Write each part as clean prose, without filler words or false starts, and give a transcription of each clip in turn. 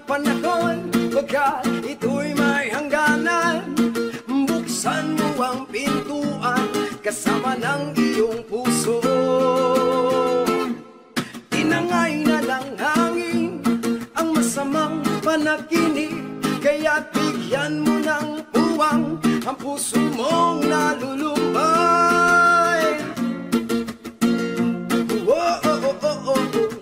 panahon, pagkat ito'y may hangganan. Buksan mo ang pintuan kasama ng iyong puso. Tinangay na ng hangin ang masamang panaginip, kaya't bigyan mo ng puwang ang puso mong nalulumay. Oh, oh, oh, oh, oh.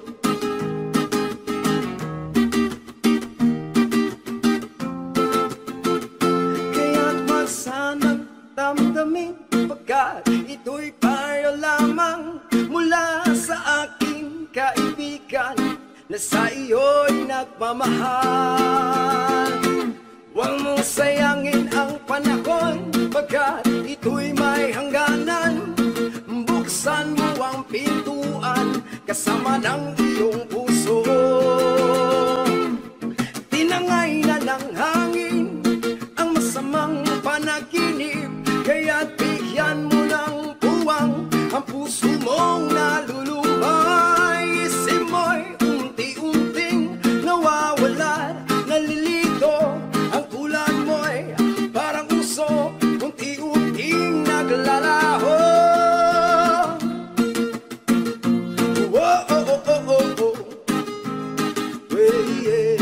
Kaya't masanang damdamin, pagkat ito'y payo lamang mula sa aking kaibigan na sa iyo'y nagmamahal. Huwag mong sayangin ang panahon, pagkat ito'y may hangganan. Buksan mo ang pintuan kasama ng iyong puso. Tinangay na ng hangin ang masamang panaginip, kaya't bigyan mo ng puwang ang puso mong nalulumay. Isip mo'y unti-unting nawawala, nalilito. Ang tulad mo'y parang uso, unti-unting naglalaho. Oh, oh, oh, oh, oh, oh. Hey, yeah.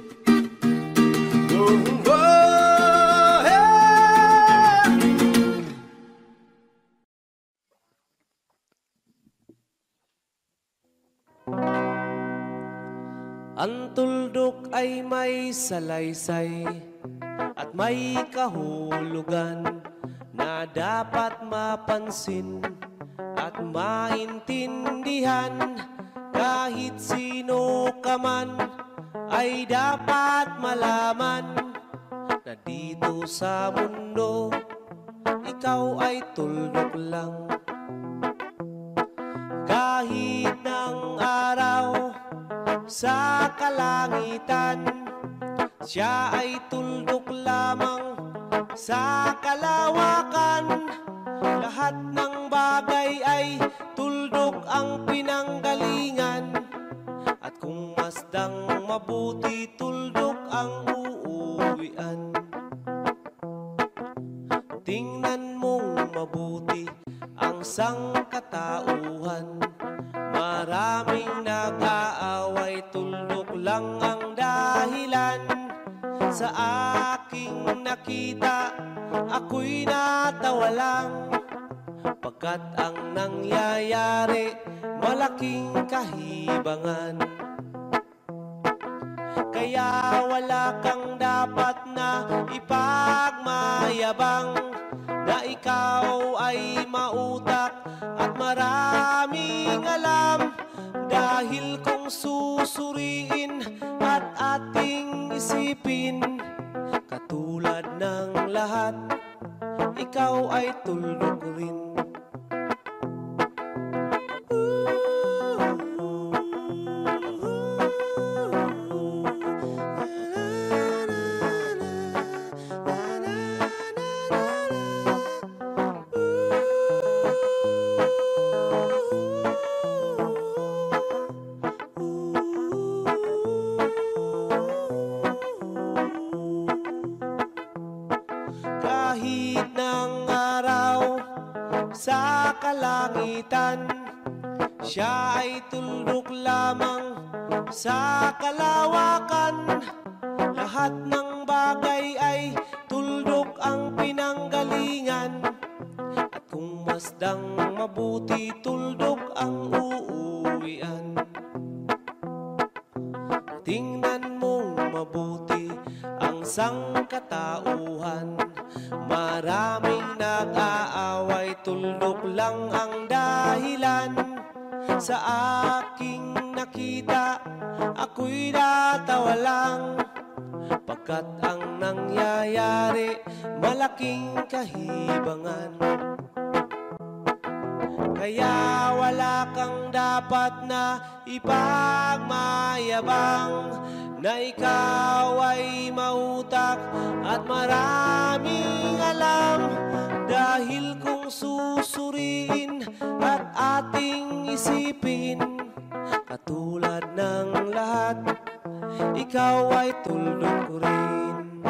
Oh, oh, hey. Ang tuldok ay may salaysay at may kahulugan na dapat mapansin at maintindihan. Kahit sino ka man ay dapat malaman na dito sa mundo ikaw ay tuldok lang. Kahit ng araw sa kalangitan, siya ay tuldok lamang sa kalawakan. Lahat ng bagay ay tuldok ang pinanggalingan, at kung masdang mabuti, tuldok ang uuwian. Tingnan mong mabuti ang sangkatauhan, maraming nag-aaway, tuldok lang ang dahilan. Sa aking nakita, ako'y natawa lang, pagkat ang nangyayari malaking kahibangan. Kaya wala kang dapat na ipagmayabang, na ikaw ay mautak at maraming alam. Dahil kung susuriin at ating isipin, katulad ng lahat, ikaw ay tuldok rin. Kahit ng araw sa kalangitan, siya ay tuldok lamang sa kalawakan. Lahat ng bagay ay tuldok ang pinanggalingan, at kung masdang mabuti, tuldok ang uuwian. Tingnan mong mabuti ang sangkatauhan, maraming nag-aaway, tuldok lang ang dahilan. Sa aking nakita, ako'y natawa lang, pagkat ang nangyayari malaking kahibangan. Kaya wala kang dapat na ipagmayabang, na ikaw ay mautak at maraming alam. Dahil kung susuriin at ating isipin, katulad ng lahat, ikaw ay tuldok ko rin.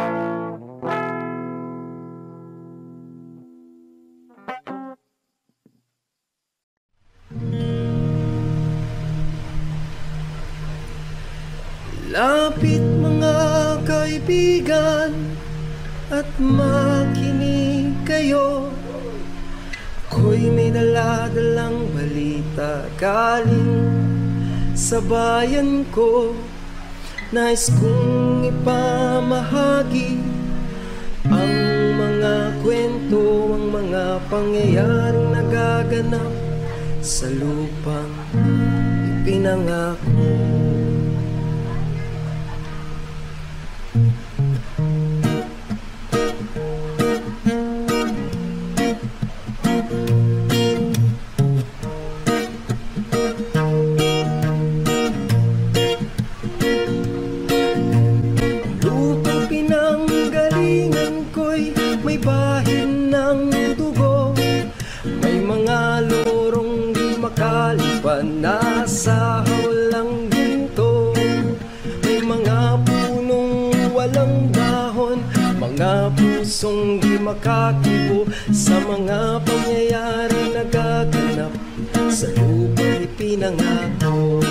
Lapit mga kaibigan at makinig kayo. Ako'y may dala-dalang balita galing sa bayan ko. Nais kong ipamahagi ang mga kwento, ang mga pangyayaring nagaganap sa lupang ipinangako. Nasa hawlang ginto, may mga punong walang dahon, mga pusong di makakibo sa mga pangyayari nagaganap sa lupang ipinangako.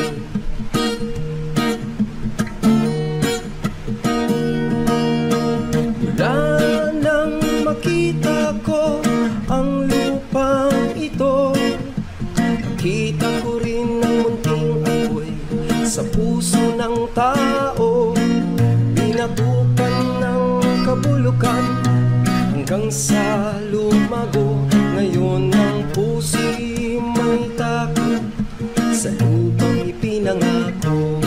Mula nang makita ko ang lupang ito, kita ko rin ang munting apoy sa puso ng tao. Pinatukan ng kabulukan hanggang sa lumago. Ngayon ang puso'y may takot sa lupang ipinangako.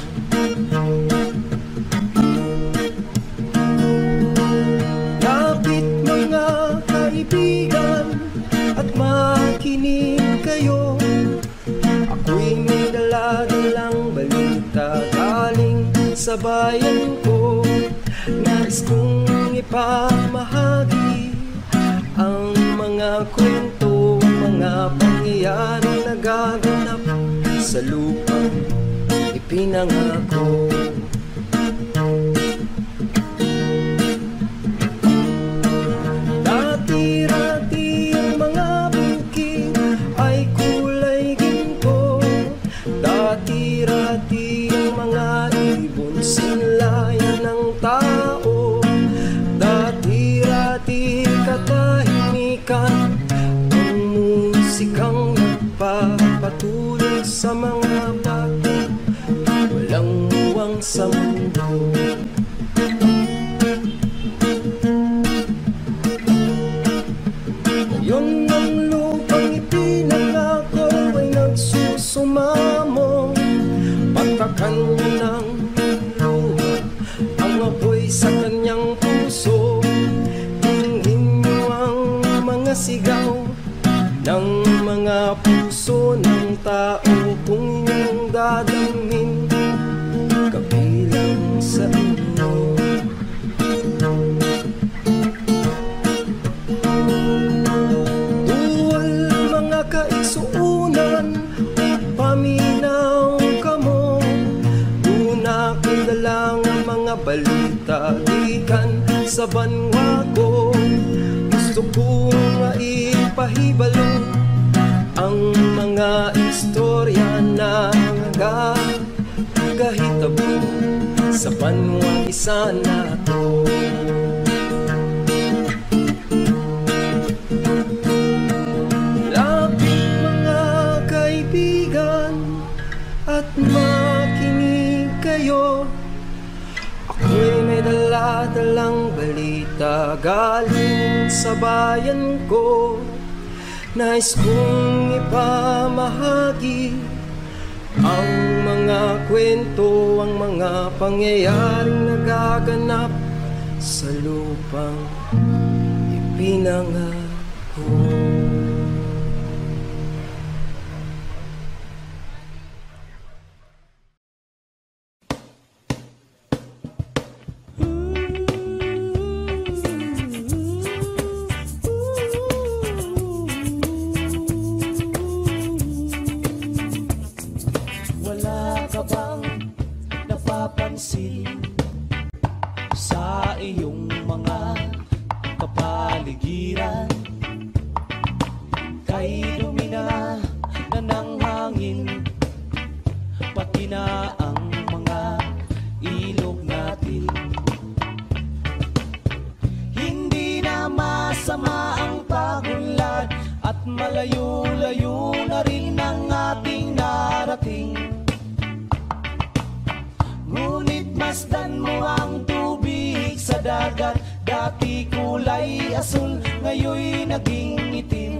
Lapit mga kaibigan at makinig kayo. Ako'y may dala-dalang balita galing sa bayan ko. Nais kong ipamahagi ang mga kwento, ang mga pangyayari nagaganap sa lupang ipinangako. Dati-rati ang mga bukid ay kulay ginto. Dati-rati ang mga ibon sinlayan ng tao. Dati-rati katahimikan ang musikang nagpapatulog sa mga bata walang muwang sa mundo. Ngayon ang lupang ipinangako ay nagsusumamo. Patakan ng luha ang apoy sa kanyang puso. Tingin niyo ang mga sigaw ng mga puso ng tao. Kung inyong dadamhin kabilang sa inyo. Duwal mga kaigsuunan, paminaw kamo. Una kong dalang ang mga balita gikan sa banwa ko. Gusto kong ipahibalo ang mga istorya na nagkahitabo sa banwa isa na to. Lapit mga kaibigan at makinig kayo. Ako'y may dala-dalang balita galing sa bayan ko. Nais kong ipamahagi ang mga kwento, ang mga pangyayaring nagaganap sa lupang ipinangako. iyong mga kapaligiran. Kay dumi na ng hangin, pati na ang mga ilog natin. Hindi na masama ang pagunlad at malayo-layo na rin ang ating narating. Ngunit masdan mo ang tubig sa dagat, dati kulay asul, ngayoy naging itim.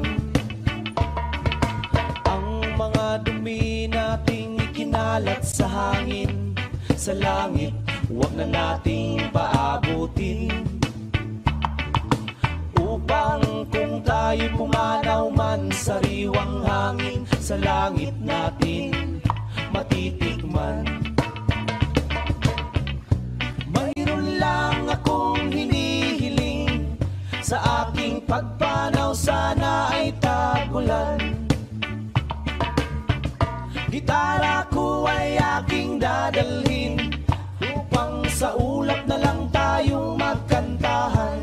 Mga dumi nating ikinalat sa hangin, sa langit, huwag na nating paabutin. Upang kung tayo pumanaw man, sariwang hangin sa langit natin matitikman. Mayroon lang akong hinihiling, sa aking pagpanaw sana ay tagulan. Gitara ko ay aking dadalhin, upang sa ulap na lang tayong magkantahan.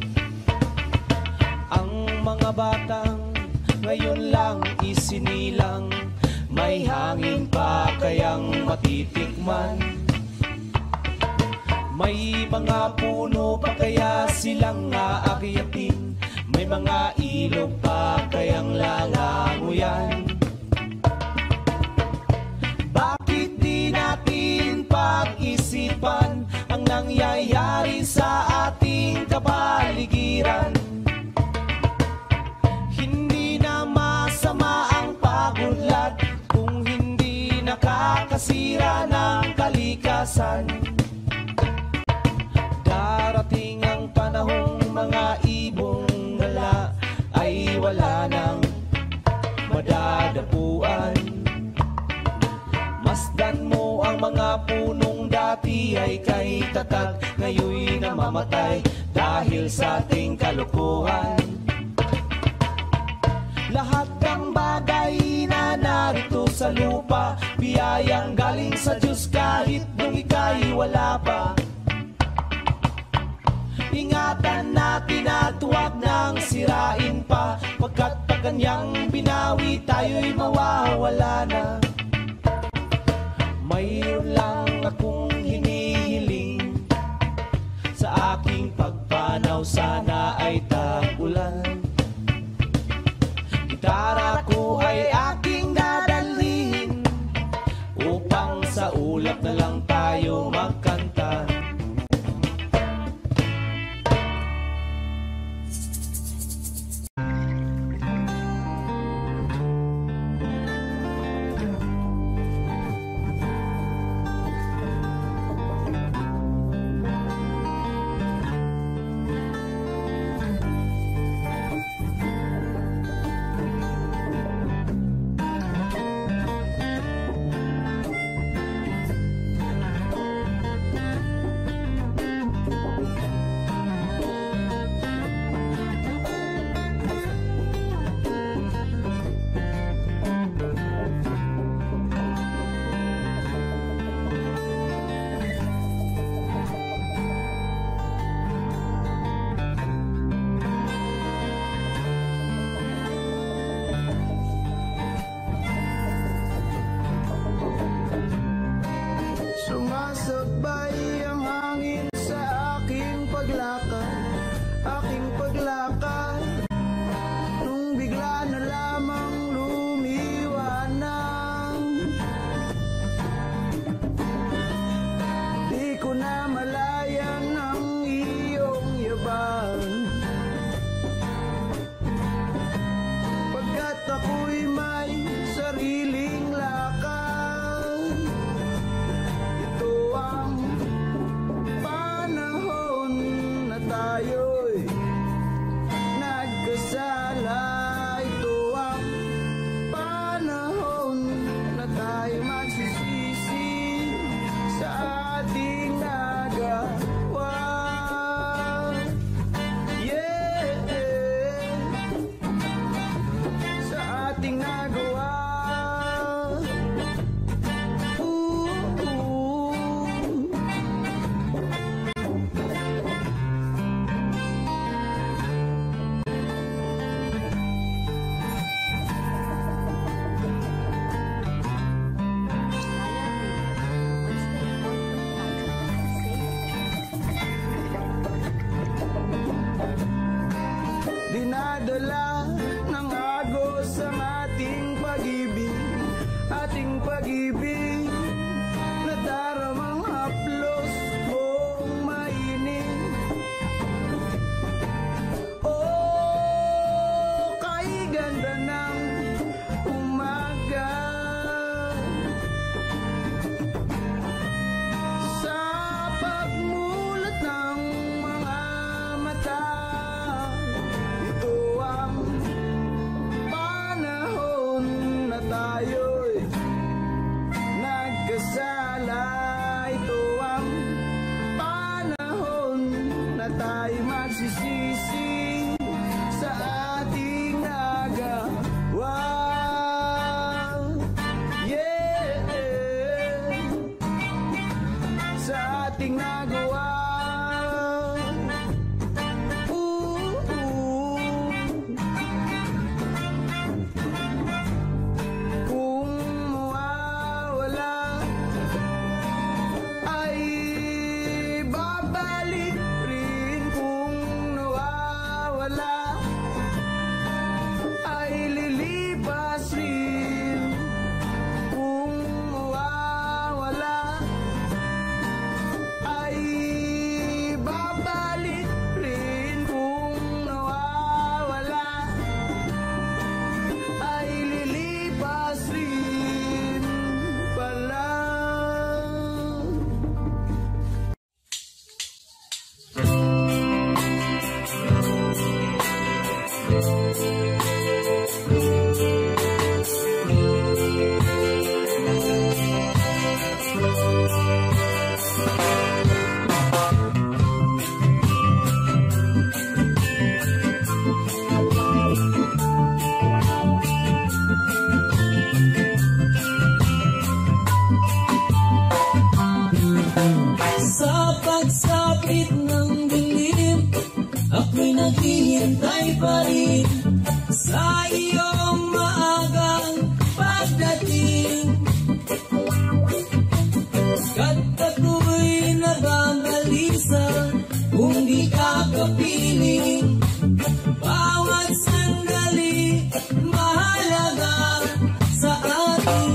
Ang mga batang ngayon lang isinilang, may hangin pa kayang matitikman. May mga puno pa kaya silang aakyatin, may mga ilog pa kayang lalanguyan. Bakit di natin pag-isipan ang nangyayari sa ating kapaligiran? Hindi na masama ang pagudlad kung hindi nakakasira ng kalikasan. Darating ang panahong mga ibong gala ay wala nang madadapuan. Masdan mo ang mga punong dati ay kay tatag, ngayoy namamatay dahil sa ating kalukuhan. Lahat ng bagay na narito sa lupa, biyayang galing sa Diyos kahit nung ika'y wala pa. Ingatan natin at huwag nang sirain pa, pagkat pag kanyang binawi tayo'y mawawala na. Mayroon lang akong hinihiling, sa aking pagpanaw sana ay tagulan. Gitara ko ay aking dadalhin, upang sa ulap na lang tayo magkanta. wala nang agos ang ating pag-ibig na daramang haplos mong mainit. Oh, kay ganda ng umaga, sa pagmulat ng mga mata, ito ang panahon na tayo'y nagkasala. Ito ang panahon na tayo magsisisi sa ating nagawa. Yeah, sa ating nagawa. Kung mawawala ay babalik rin. Kung nawawala ay lilipas rin. Kung mawawala ay babalik rin. Kung nawawala ay lilipas rin pala. Sa pagsapit ng dilim, ako'y naghihintay pa rin sa iyong maagang pagdating. Kat ako'y nagagalisa kung di ka kapiling. Bawat sandali mahalaga sa atin,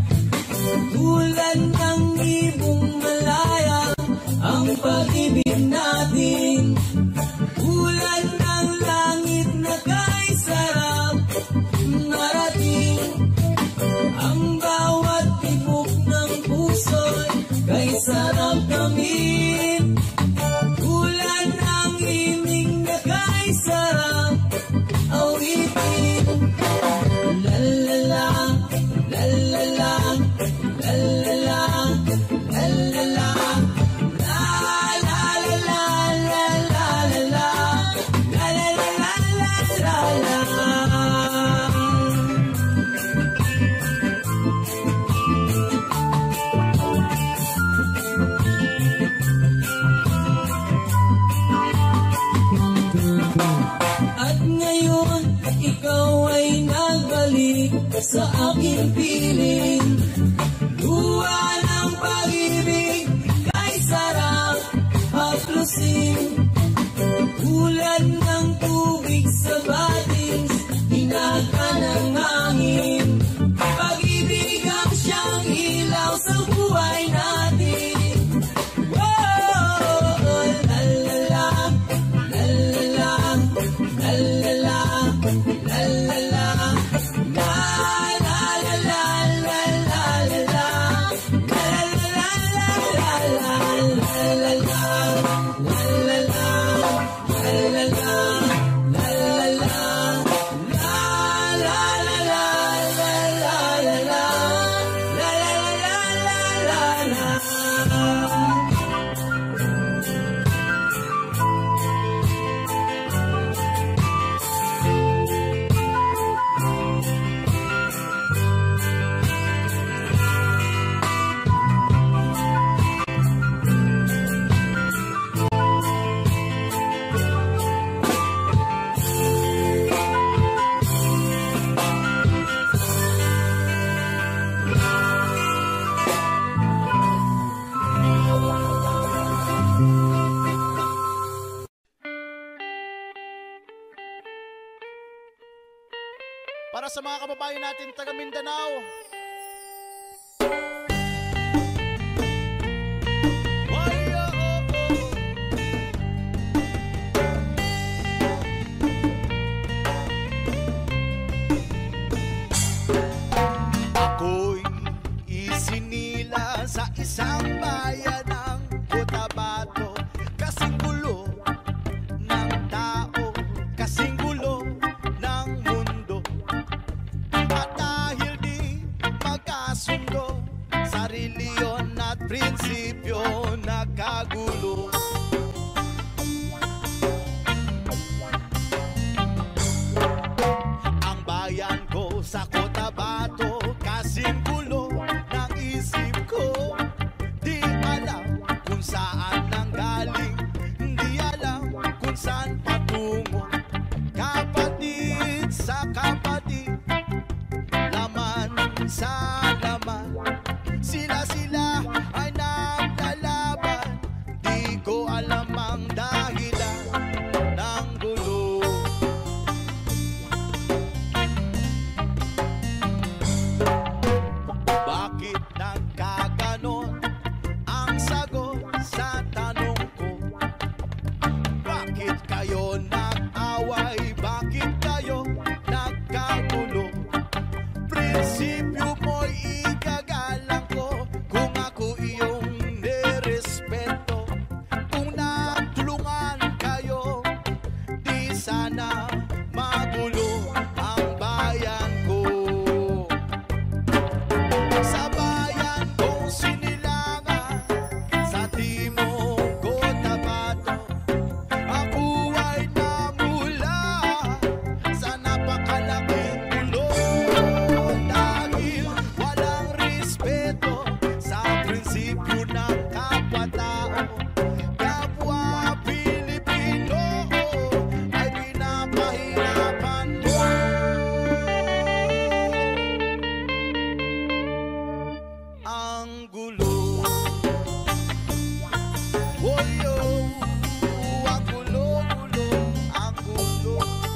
tulad ng ibong malaya ang pag-ibig natin. Tulad ng langit na kay sarap narating, ang bawat tibok ng puso'y kay sarap namin. Tulad ng himig na kay sarap awitin. La la la, la la la, la la la, la la la, la la la la, la la la la, la la la la la. At ngayon, ikaw ay nagbalik sa aking piling. Luha ng pag-ibig kay sarap haplusin. Tulad ng tubig sa batings, hinaka ng hangin. Pag-ibig ang siyang ilaw sa buhay natin. La la la para sa mga kababayan natin taga Mindanao. Ako'y isinila sa isang bayan ng Cotabato. Kasing gulo ng tao, kasing gulo ng mundo. At dahil di magkasundo sa reliyon at prinsipyo, nakagulo. Ang bayan ko sa Cotabato, kasing gulo ng isip ko. Di alam kung saan nanggaling, di alam kung saan patungo. Kapatid sa kapatid, laman sa laman, sila ay naglalaban. Di ko alam ang dahilan ng gulo. Bakit nagkaganon? Ang sagot sa tanong ko. Bakit kayo nag-away? Bakit kayo nagkagulo? Prinsipyo mo'y igagalang ko kung ako iyong nirespeto. Kung nagtulungan kayo, di sana magulo ang bayan ko. Sa bayan kong sinilangan, sa timog Cotabato, ako ay namula sa napakalaking gulo. Dahil walang respeto sa prinsipyo ng kapwa-tao, kapwa Pilipino ay pinapahirapan mo. Ang gulo. Oy, oh, ang gulo, gulo, ang gulo.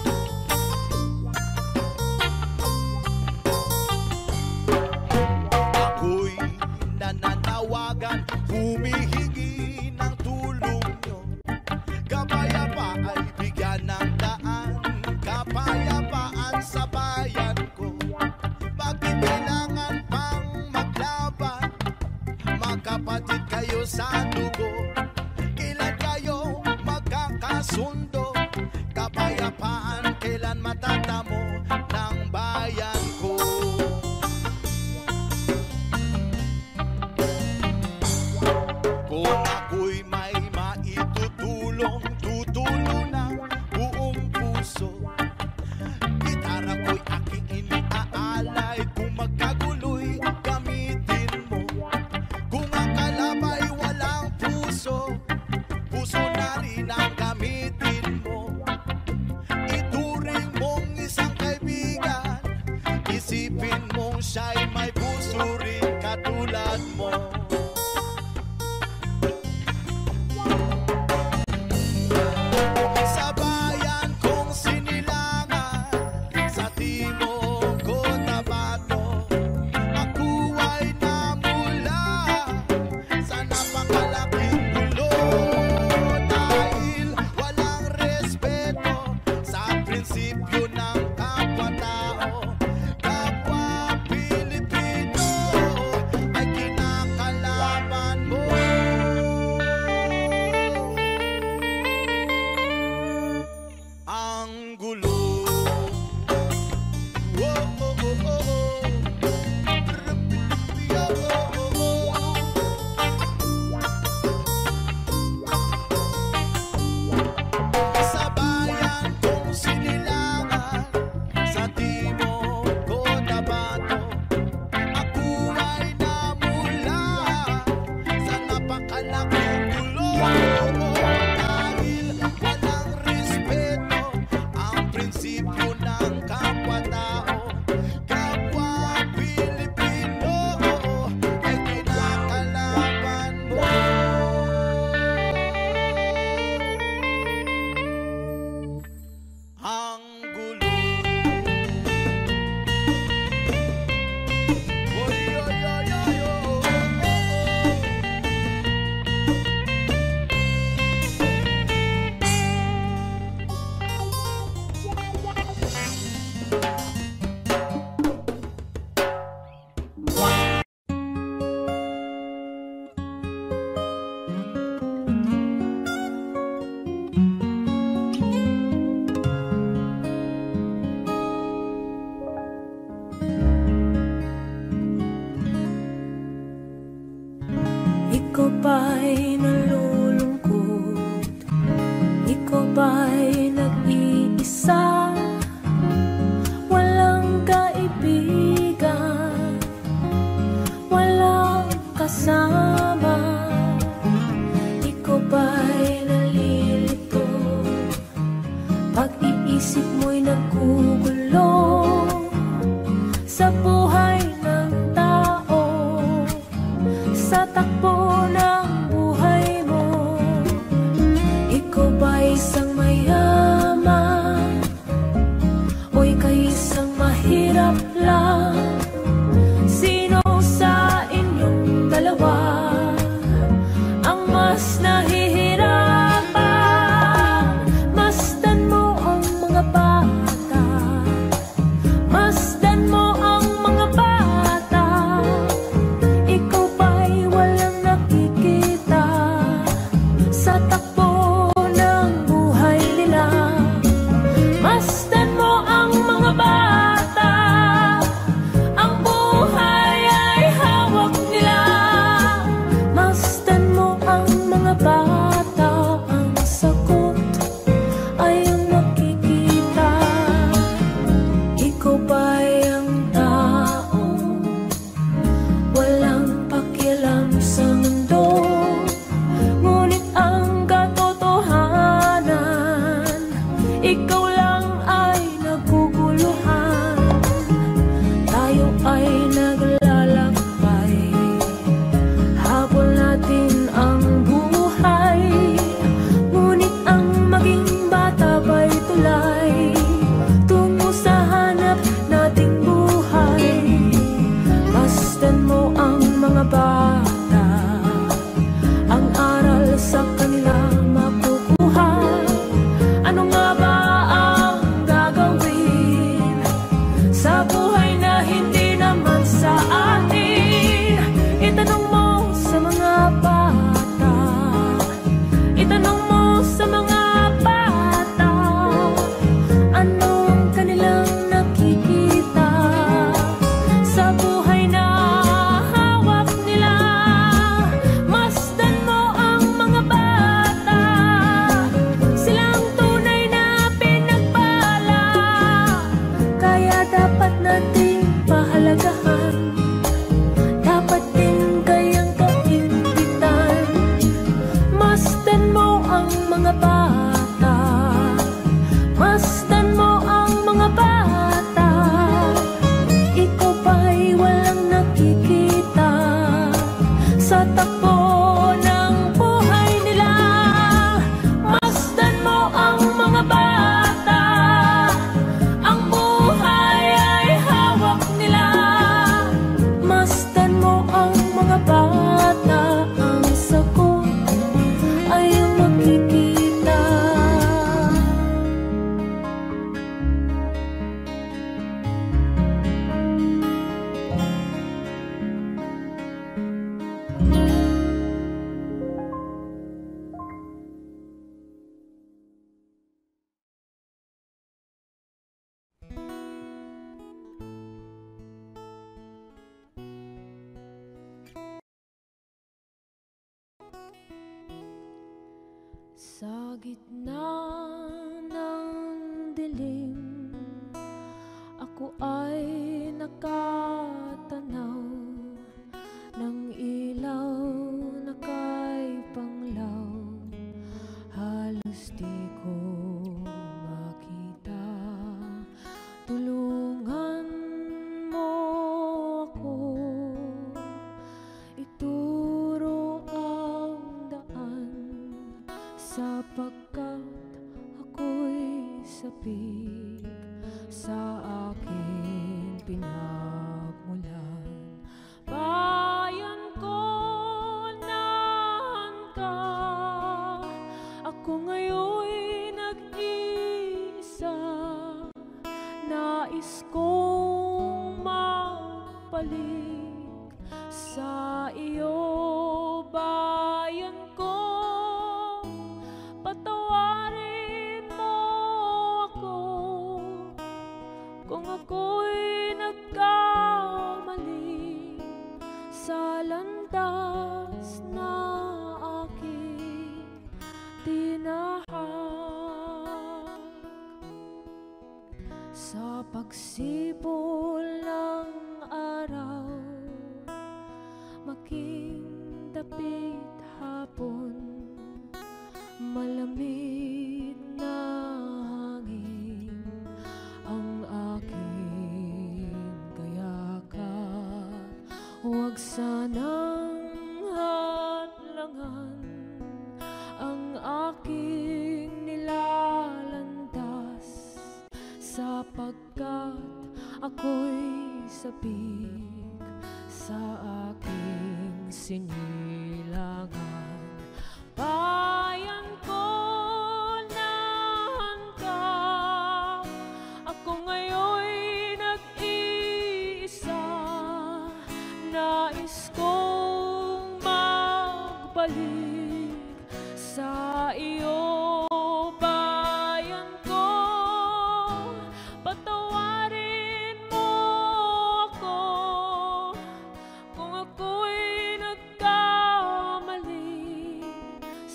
Ako'y nananawagan, humihingi ng tulong nyo. Kapayapaan ay bigyan ng daan, kapayapaan sa bayan ko. Bakit kailangan pang maglaban? Magkapatid kayo sa dugo, kailan kayo magkakasundo? Kapayapaan kailan matatamo ng bayan ko? Kung ako'y may maitutulong, tutulong ng buong puso. Gitara ko'y aking iniaalay, kung magkaguloy gamitin mo. Kung ang kalabay walang puso, puso na rin ang gamitin mo. Ituring mong isa nagugulo sa buhay ng tao, sa takbo ng buhay mo. Ikaw ba'y isang mayaman o ika'y isang mahirap lang? Sino sa inyong dalawa ang mas nahihirapan? Masdan mo ang mga bata, masdan mo ang mga bata. Ikaw ba'y walang nakikita sa takbo ng buhay nila? Masdan mo ang mga bata, ang buhay ay hawak nila. Masdan mo ang mga bata, ang sagot ay ang makikita. Ikaw ba'y ang tao, walang pakialam sa mundo, ngunit ang katotohanan, ikaw lang ay naguguluhan. Tayo ay naglalakbay, habol natin ang buhay, ngunit ang maging bata ba'y tulay tungo sa hanap nating buhay. Masdan mo ang mga bata, ang aral sa kanila makukuha. Ano nga ba ang gagawin sa buhay na hindi naman sa atin? Itanong mo sa mga bata, itanong mo sa mga bata, ano ang kanilang nakikita sa buhay na hawak nila? Masdan mo ang mga bata, silang tunay na pinagpala, kaya dapat nating pahalagahan, dapat din kayang kaingitan. Masdan mo ang mga bata, masdan mo ang mga bata. Ikaw ba'y walang nakikita sa takbo ng buhay nila? Masdan mo ang mga bata, ang buhay ay hawak nila. Masdan mo ang mga bata, ang sagot ay ang makikita. Sa gitna ng dilim, ako ay nakatanaw ng ilaw na kay panglaw. Halos di ko makita. Tulungan mo ako, ituro ang daan, sapagkat ako'y sapig sa aking pinagmulan. Bayan ko, nahan ka, ako ngayon'y nag-iisa. Nais kong magpalik sa iyo, bayan ko. Patawarin mo ako kung ako'y nagkamali sa landas na aking tinahak. Sa pagsibol ng araw, making dapit hapon, malamig na hangin ang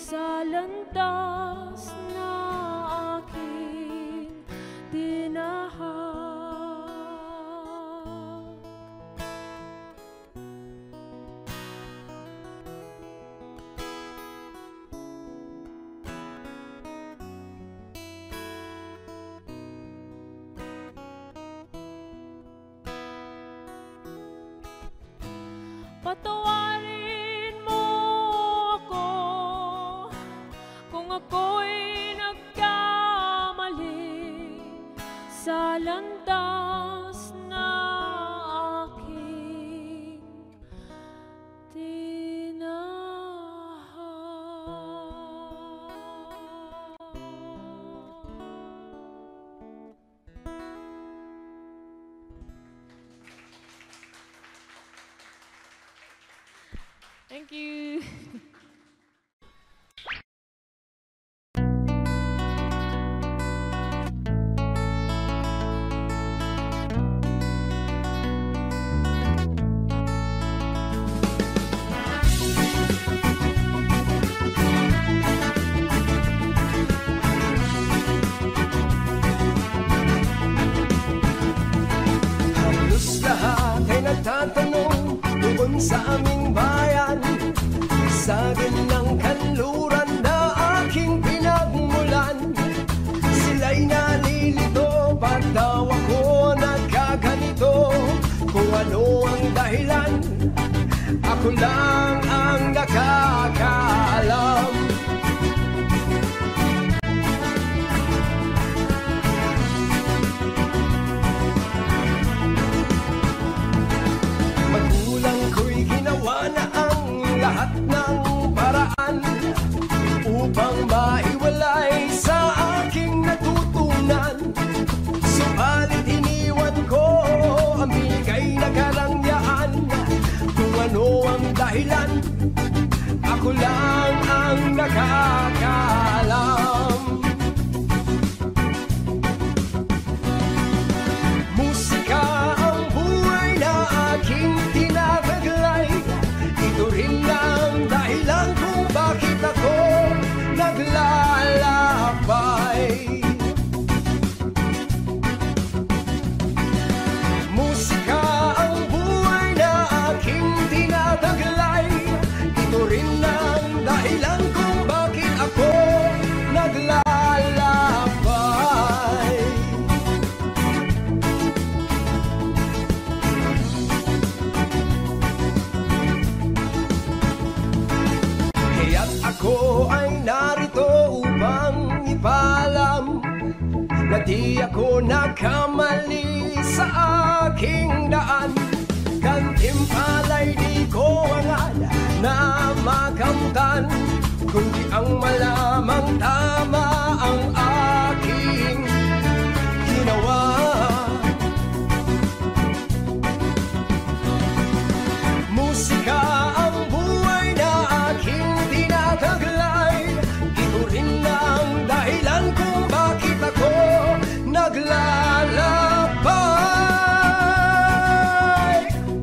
sa landas na aking tinahak. Patawarin mo ako kung ako'y nagkamali sa landas na aking Thank you. Halos lahat ay nagtatanong doon sa aming bayan, sa ganyang kanluran na aking pinagmulan. Sila'y nalilito, ba't daw ako nagkaganito? Kung ano ang dahilan, ako lang ang nakakaalam. Magulang ko'y ginawa na ang lahat ng paraan upang maiwalay sa aking natutunan. Subalit iniwan ko ang bigay na karangyaan. Kung ano ang dahilan, ako lang ang nakakaalam. Musika ang buhay na aking tinataglay. Ito rin ang dahilan kung bakit ako naglalakbay. Musika ang buhay na aking tinataglay. Ito rin ang dahilan kung bakit ako naglalakbay. Kaya't ako ay narito upang ipaalam na di ako nagkamali sa aking daan. Gantimpala'y di ko hangad na makamtan, kundi ang malamang tama ang aking ginawa. Musika ang buhay na aking tinataglay. Ito rin ang dahilan kung bakit ako naglalakbay.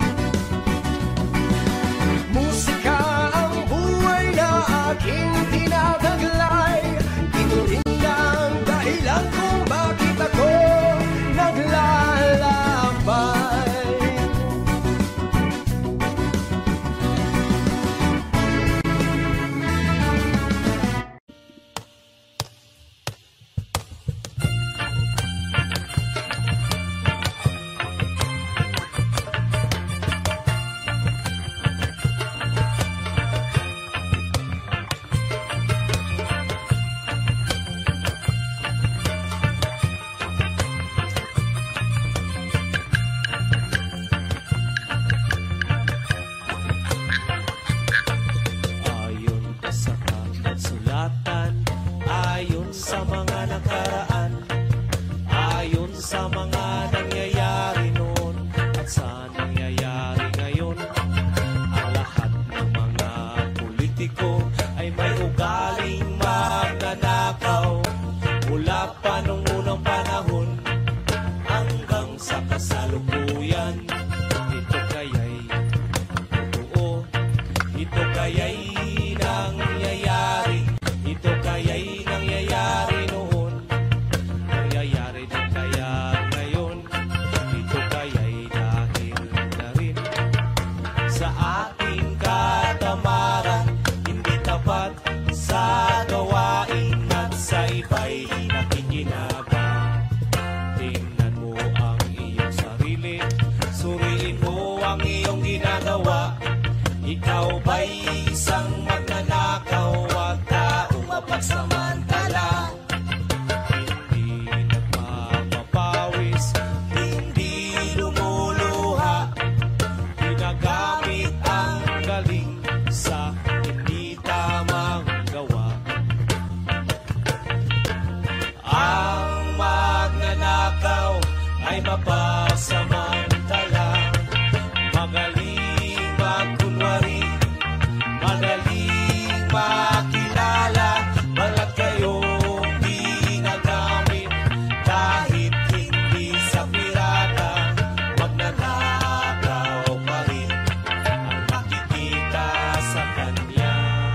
Musika ang buhay na aking tinataglay. Ito rin ang ay mapasamantala. Magaling magkunwari, magaling makilala, balat kayong ginagamit kahit hindi sa pirata. Magnanakaw pa rin ang makikita sa kanya.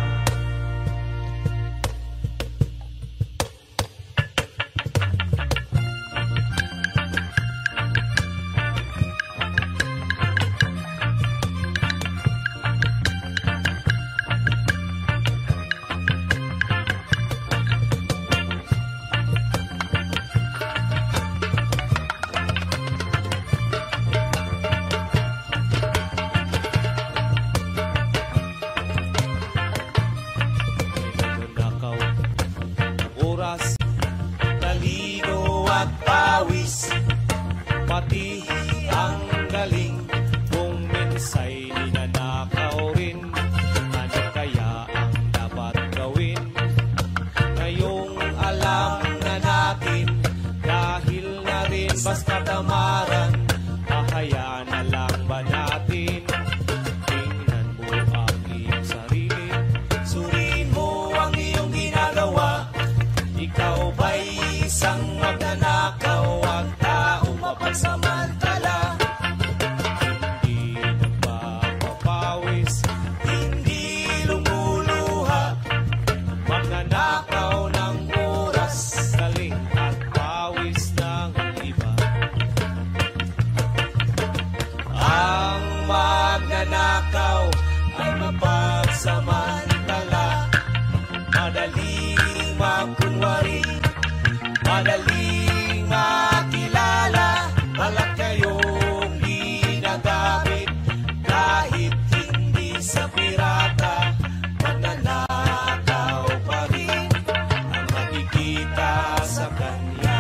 Nagnanakaw ng oras, talino at pawis, pati ang galing. Kung minsa'y ninanakaw rin, ano kaya ang dapat gawin? Ngayong alam na natin, dahil na rin basta tamaran, hahayaan na lang ba natin? Tingnan mo ang iyong sarili, suriin mo ang iyong ginagawa. Ikaw ba'y isang magnanakaw, ang taong mapagsamantala? Hindi nagpapapawis, hindi lumuluha, magnanakaw ng oras, galing at pawis ng iba. Ang magnanakaw ay mapagsamantala, madaling magkunwari, madaling makilala, balat kayong ginagamit kahit hindi sa pirata. Magnanakaw pa rin ang makikita sa kanya.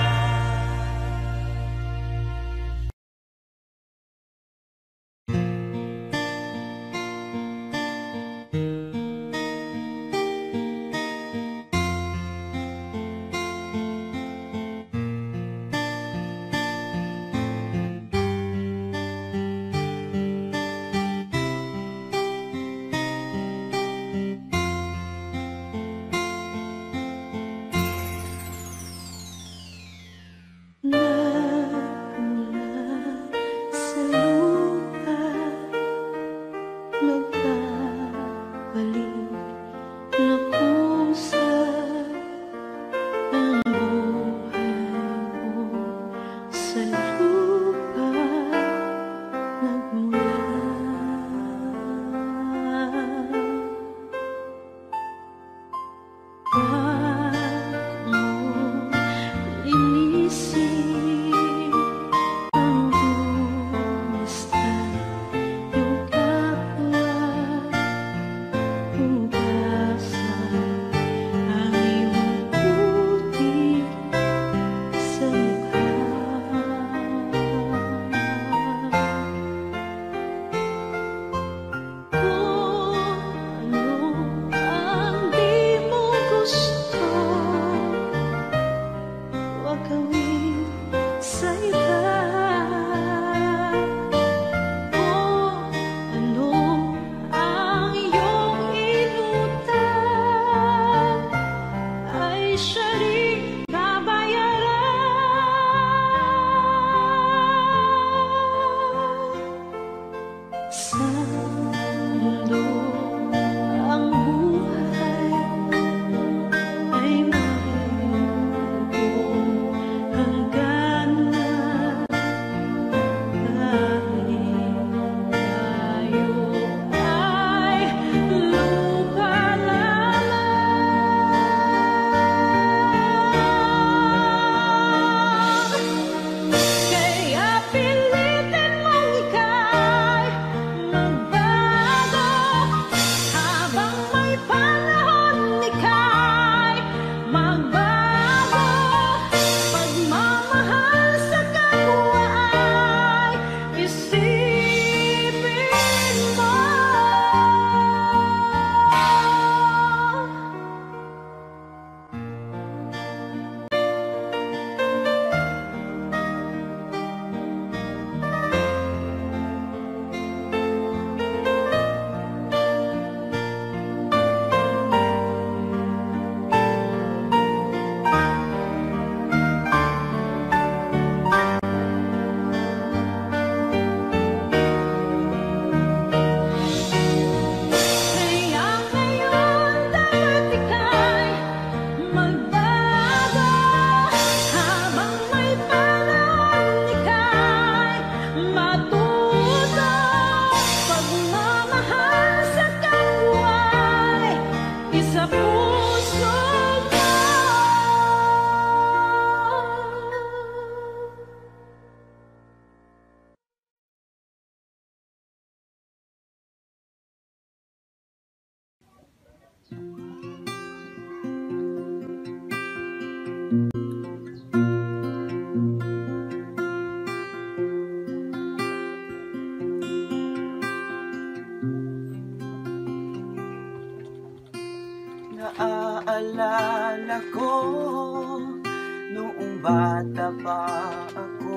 naalala ko noong bata pa ako,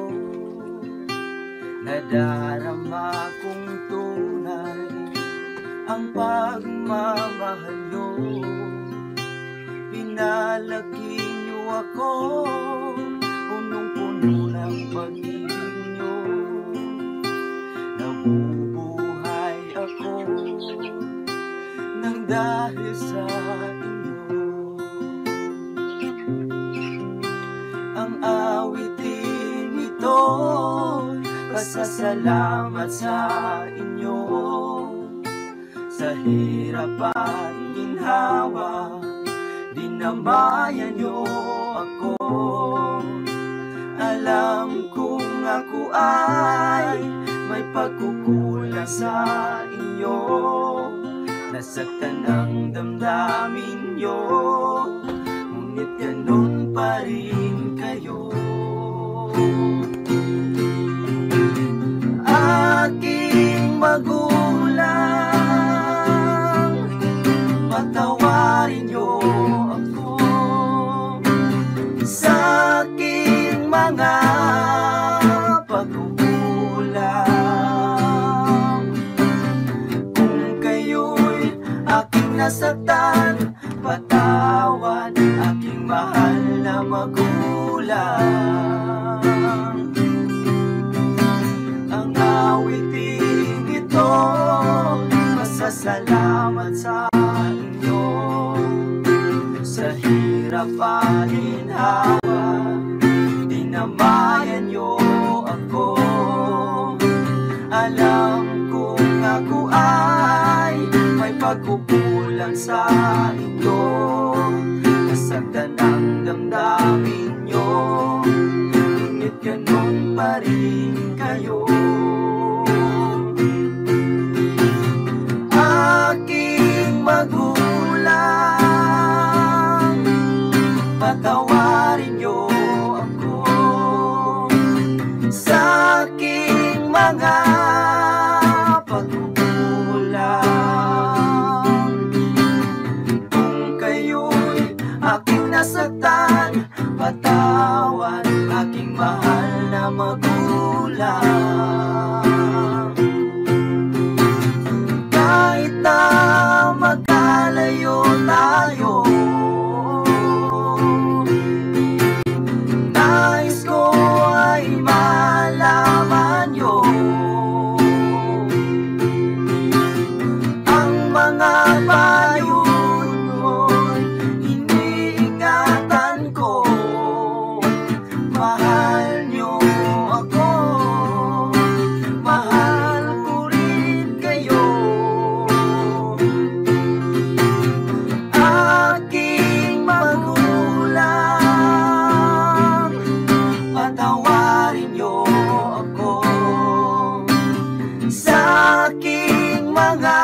nadarama kong tunay ang pagmamahal nyo. Pinalaki nyo ako, punong-puno ng pag-ibig nyo. Nabubuhay ako nang dahil sa inyo. Ang awitin ito, pasasalamat sa inyo. Sa hirap at ginhawa, dinamayan niyo ako. Alam kong ako ay may pagkukulang sa inyo. Nasaktan ang damdamin niyo, ngunit ganun pa rin kayo. Aking magulang, patawarin niyo ako sa aking mga pagkukulang. Kung kayo'y aking nasaktan, patawad aking mahal na magulang. Ang awitin ito, masasalamat sa inyo. Sa hirap at ginhawa, dinamayan niyo ako. Alam kong ako ay may pagkukulang sa inyo. Nasaktan ang damdamin niyo, ngunit ganun pa rin kayo. Aking magulang, patawarin niyo ako sa aking mga pagkukulang. Kung kayo'y aking nasaktan, patawad aking mahal na magulang. Kahit na magkalayo tayo, nais ko ay malaman nyo ang mga payo mo'y iniingatan ko. Mahal nyo ako, mahal ko rin kayo. Aking magulang, patawarin nyo ako sa aking mga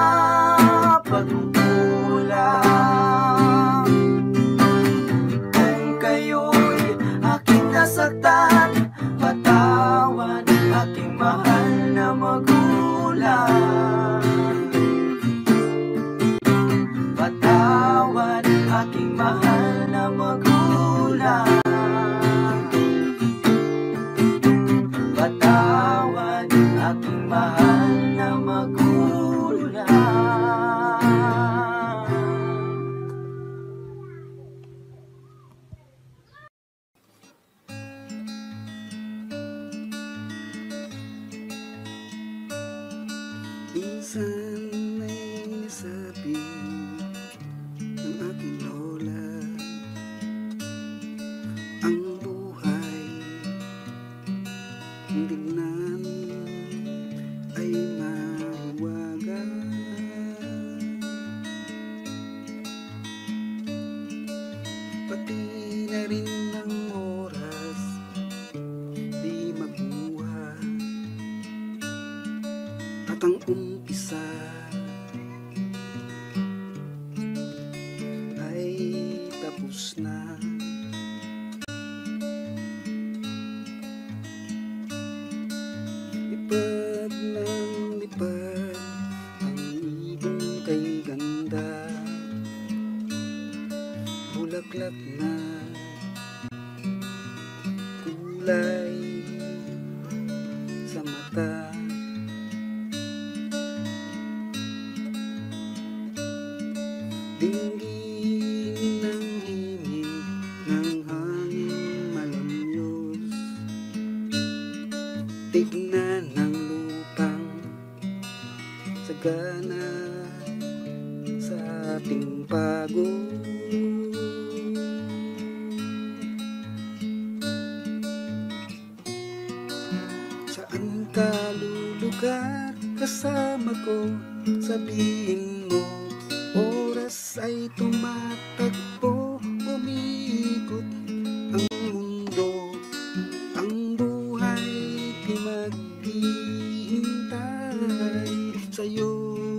pagkukulang. Kung kayo'y aking nasaktan, patawad aking mahal na magulang. Patawad aking mahal na magulang. Patawad aking mahal na magulang. Minsan ay nasabi ng aking lola, ang buhay kung tignan ay mahiwagan. Pati na rin ng oras di makuha, at ang umpisa ay tapos na. Lipad ng lipad ang ibon kay ganda, bulaklak na kulay sa mata. Dinggin ng himig ng hangin malamyos, tignan ng lupang sagana sa ating pagod. Saan ka lulugar kasama ko? Sabihin mo, oras ay tumatakbo, umiikot ang mundo, ang buhay di maghihintay sa'yo.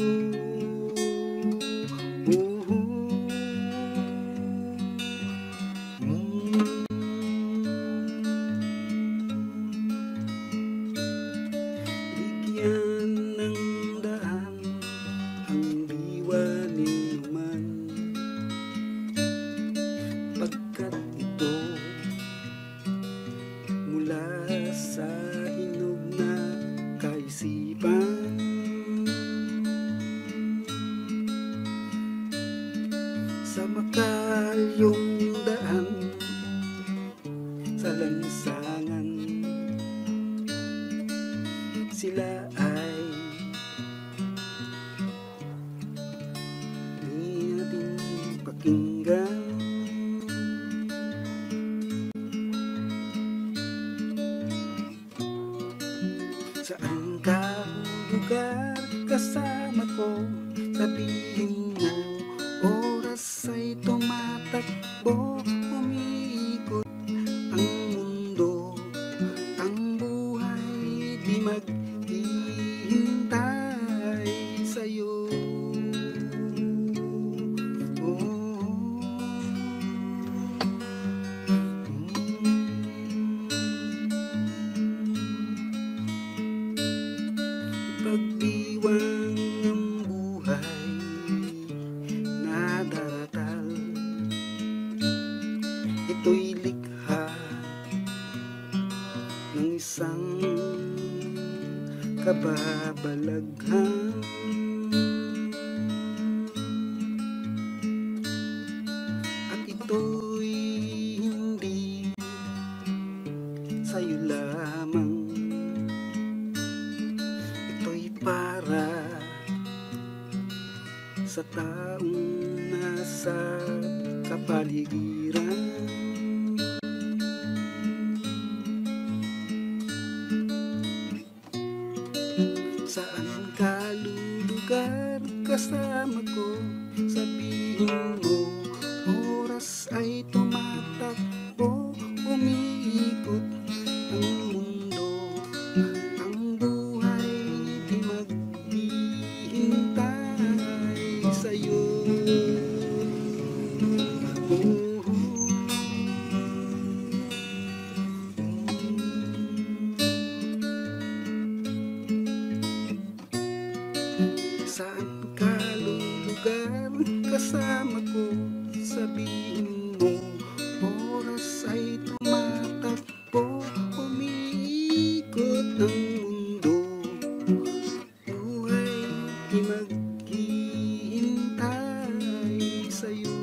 Bigyan ng daan ang diwa ninuman, pagkat ito mula sa hinog na kaisipan. Sa makalyong daan sa lansangan, sila ay di natin pakinggan. Saan ka lugar kasama ko? Sabihin mo, oras ay tumatakbo, umiikot ang mundo, ang buhay di maghihintay sa'yo. Pagdiwang ang buhay na daratal, ito'y likha ng isang kababalaghan. At ito'y hindi sa'yo lamang, ito'y para sa taong nasa kapaligiran. Saan ka lulugar kasama ko? Sabihin mo, oras ay tumatakbo, umiikot ang mundo, ang buhay di maghihintay sa'yo. Saan ka lulugar kasama ko? Sabihin mo, oras ay tumatakbo, umiikot ang mundo, buhay di maghihintay sa'yo.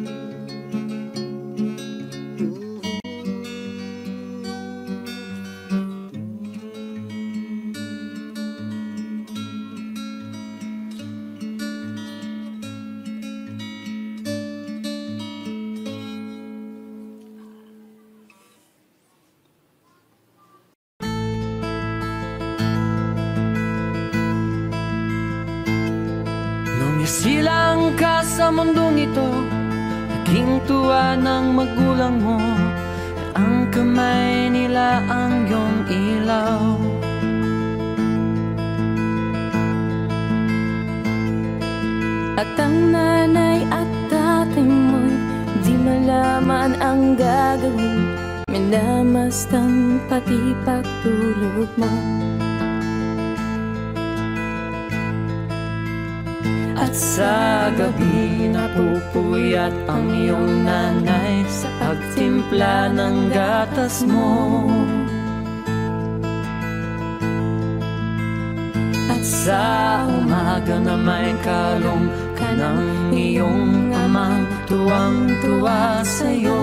Silang ka sa mundong ito, naging tuwa ng magulang mo, at ang kamay nila ang iyong ilaw. At ang nanay at tatay mo'y di malaman ang gagawin, minamastan pati pagtulog mo. At sa gabi napupuyat ang iyong nanay, timpla ng gatas mo. At sa umaga na may kalong ka ng iyong amang tuwang-tuwa sa'yo.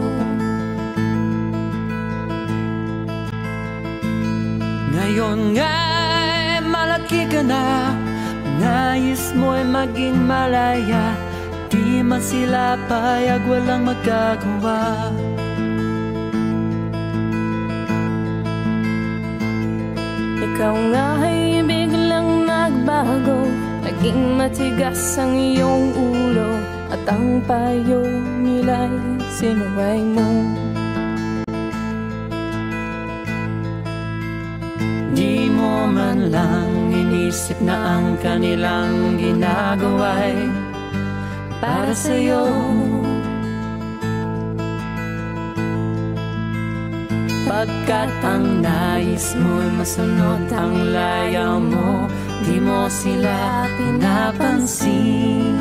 Ngayon nga'y malaki ka na, nais mo'y maging malaya, di man sila payag, walang magagawa. Ikaw nga ay biglang nagbago, naging matigas ang iyong ulo, at ang payo nila'y sinuway mo. Di mo man lang inisip na ang kanilang ginagawa'y para sa'yo. Pagkat ang nais mo'y masunod ang layaw mo, di mo sila pinapansin.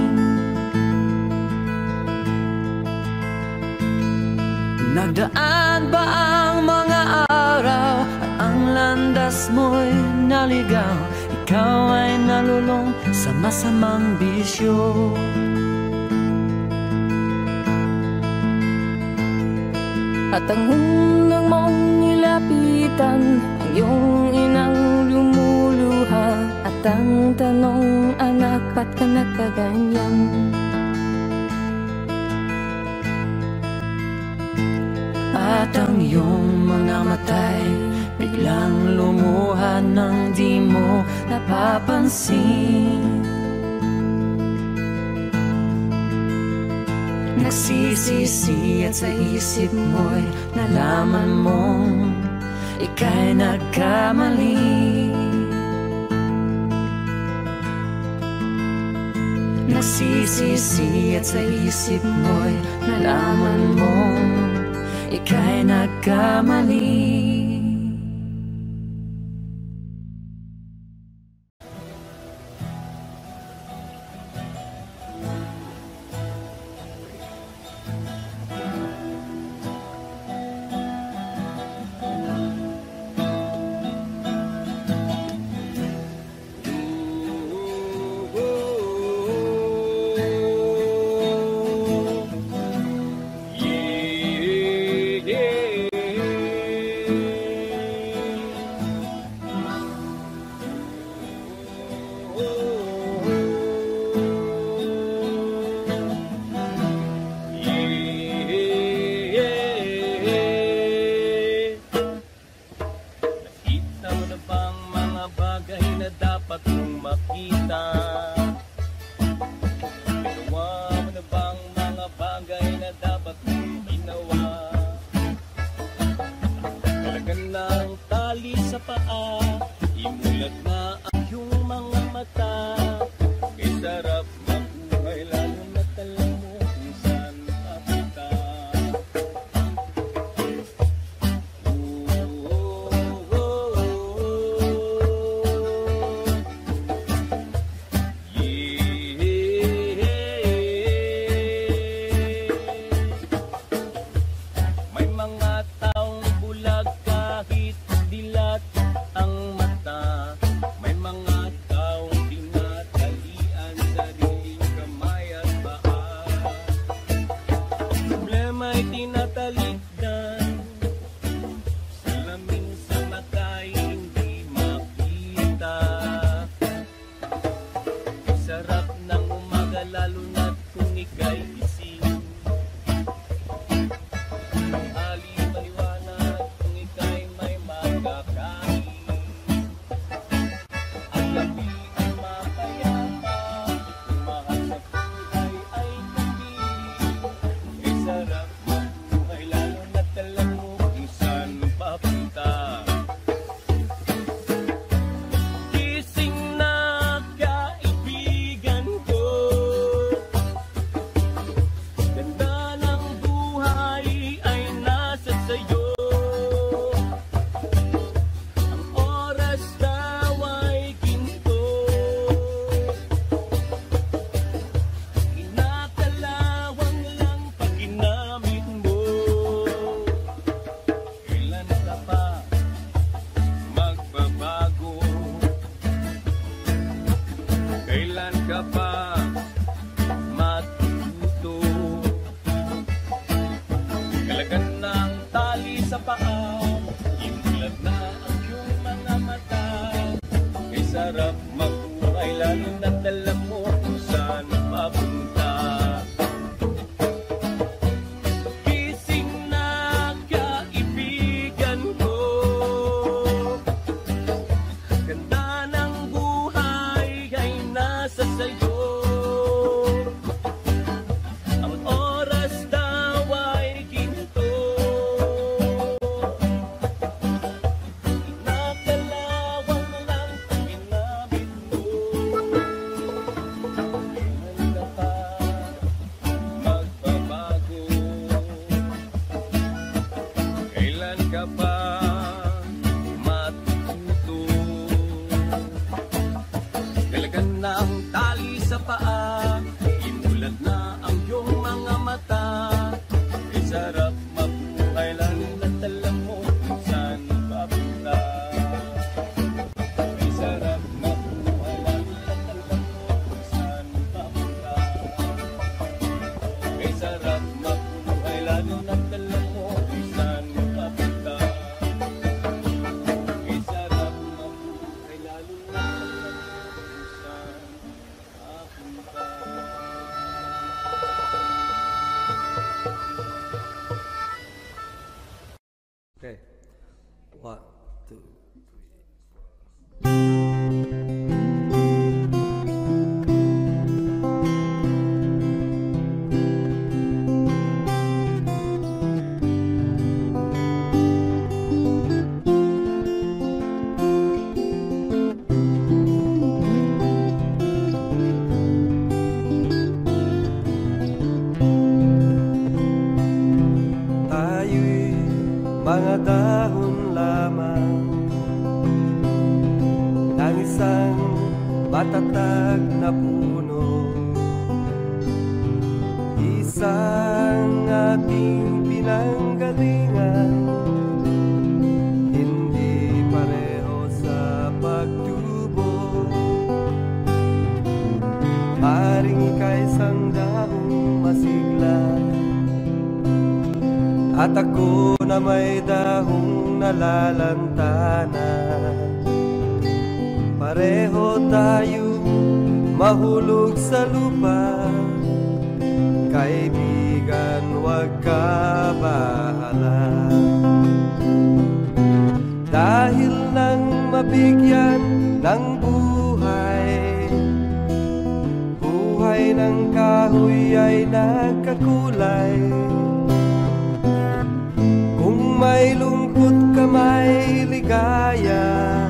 Nagdaan ba ang mga araw at ang landas mo'y naligaw? Ikaw ay nalulong sa masamang bisyo. At ang unang mong nilapitan, ang iyong inang lumuluha, at ang tanong, anak, ba't ka nagkaganyan? At ang iyong mga matay biglang lumuha nang di mo napapansin. Nagsisisi at sa isip mo'y nalaman mong ika'y nagkamali. Nagsisisi at sa isip mo'y nalaman mong ika'y nagkamali. Dalagan ng tali sa paa, imulat na ang iyong mga mata. Kay sarap mabuhay, lalo na't alam mo kung saan papunta. Gising na kaibigan ko, ganda ng buhay ay nasa sayo. Ang oras daw ay ginto, nakalawang lang inabit mo. Kailan ka pa magbabago? Kailan ka pa matututo? Dalagan ng tali sa paa, imulat na ang iyong mga mata. Ay sarap mabuhay, lalo na't alam mo kung saan papunta. Ay sarap mabuhay, lalo na't alam mo kung saan papunta. Ay sarap mabuhay, lalo na't alam mo kung saan papunta. Ay sarap mabuhay, lalo na't alam mo kung saan papunta. Okay. 1, 2. Tayo'y mga dahon lamang ng isang matatag na puno, isang ating pinanggalingan, hindi pareho sa pagtubo. Maring ika'y isang dahong masigla, at ako na may dahong nalalantana. Pareho tayong mahulog sa lupa, kaibigan, huwag ka bahala. Dahil nang mabigyan ng buhay, buhay ng kahoy ay nagkakulay. Kung may lungkot ka, may ligaya,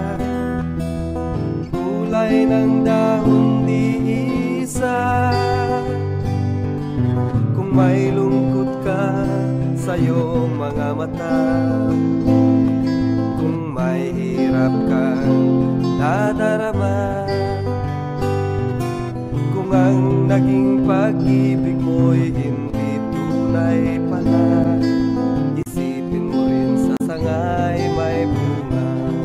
kulay ng dahon di isa. Kung may lungkot ka sa iyong mga mata, kung may hirap kang nadarama, kung ang naging pag-ibig mo'y hindi tunay pala, isipin mo rin sa sangay may bunga.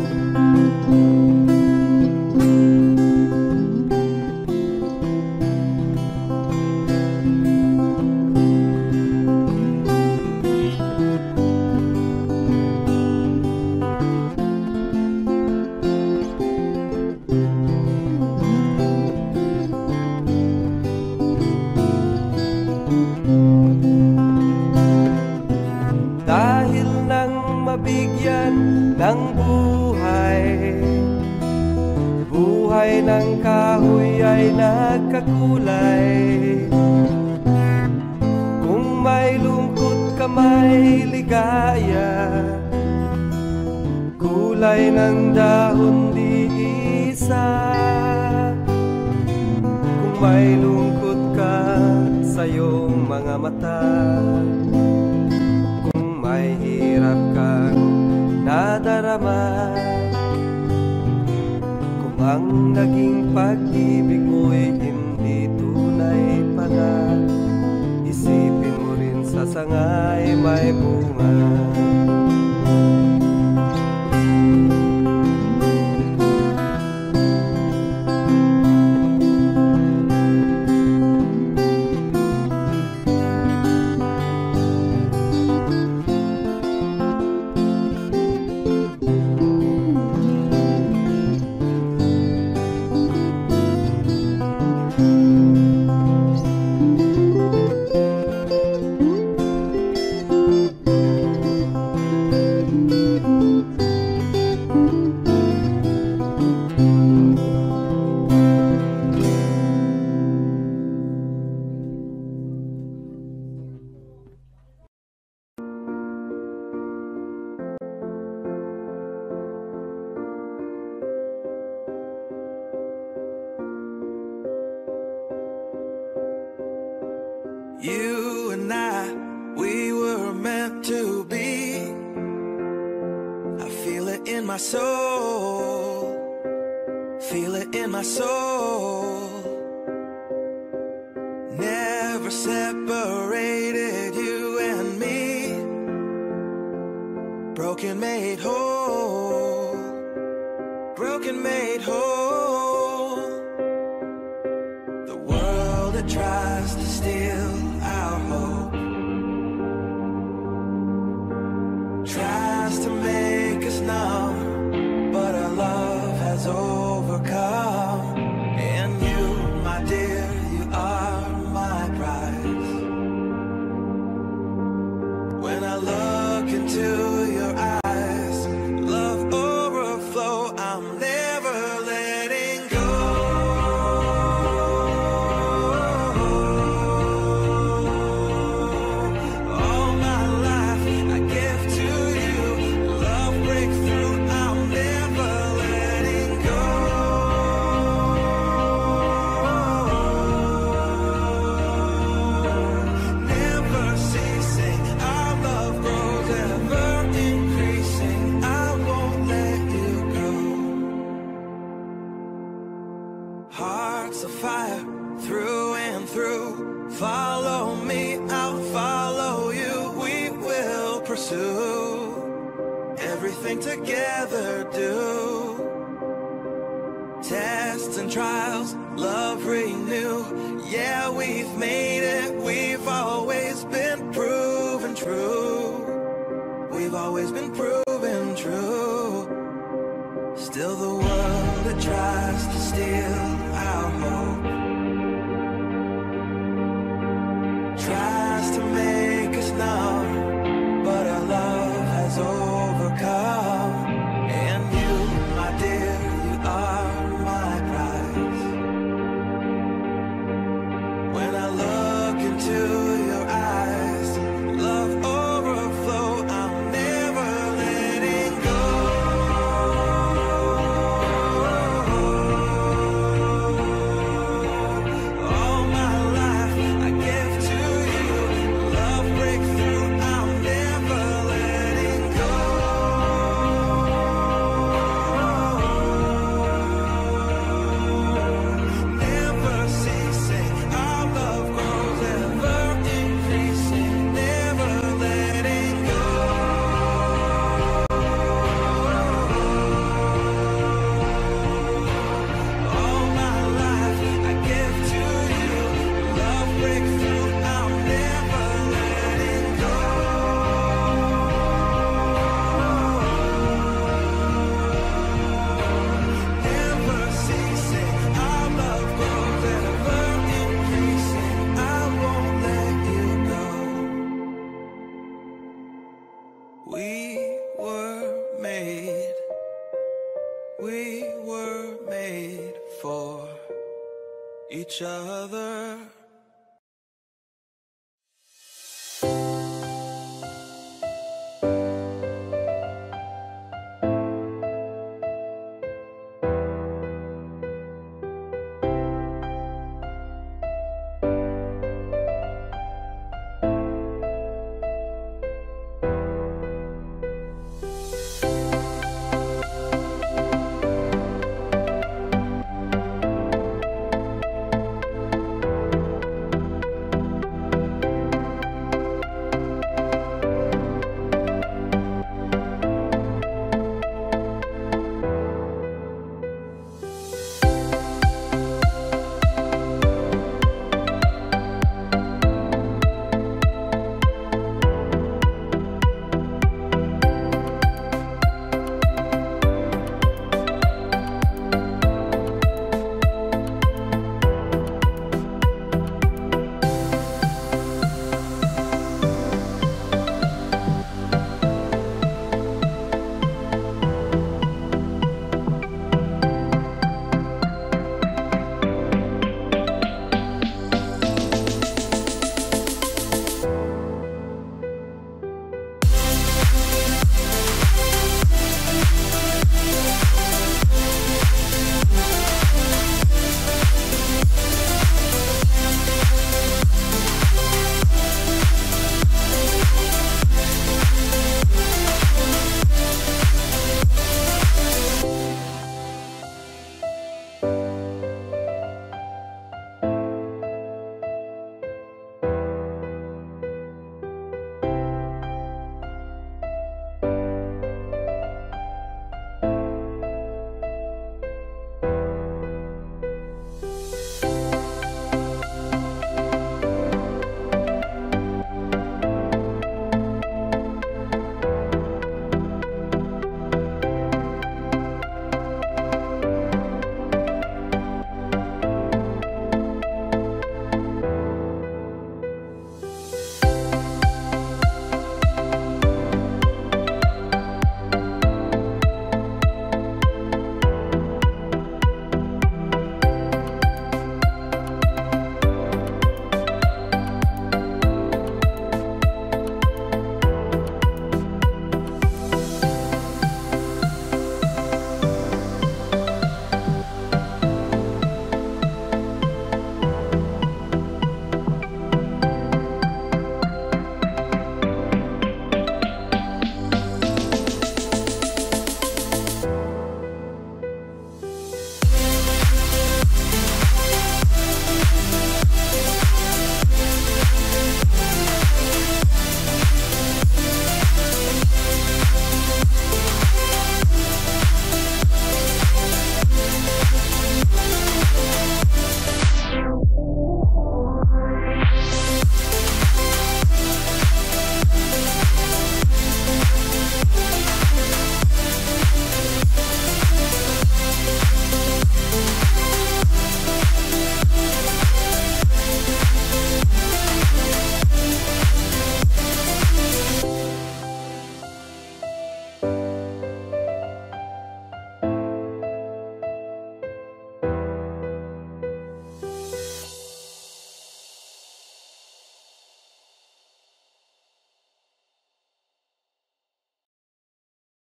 Dahil nang mabigyan ng buhay, buhay ng kahoy ay nagkakulay. Kung may lungkot ka, may ligaya, kulay ng dahon di isa. Kung may lungkot ka sa iyong mga mata, may hirap kang nadarama, kung ang naging pag-ibig mo'y hindi tunay pala, isipin mo rin sa sangay may bunga. my soul, feel it in my soul. Never separated you and me. Broken made whole, broken made whole. The world that tries to steal our hope tries to make us numb, but our love has overcome. And you, my dear, you are my prize. When I look into your eyes, love overflow, I'm never letting go. All my life I give to you, love breakthrough, I'm never letting go. Never ceasing, our love grows ever increasing, I won't let you go. Hearts of fire through and through, follow me, I'll follow you, we will pursue everything together do. Tests and trials, love renew, yeah, we've made it, we've always been proven true. We've always been proven true. Still the world that tries to steal our hope tries to make us numb, but our love has overcome. And you, my dear, you are my prize. When I look into your eyes, love overflow, I'm never letting go. All my life I give to you, love breakthrough, I'm never letting go. Never ceasing, our love grows ever increasing, never letting go. All my life I give to you, love breakthrough, I'm never letting go. Never ceasing, our love grows ever increasing, I won't let you go. We were made for each other.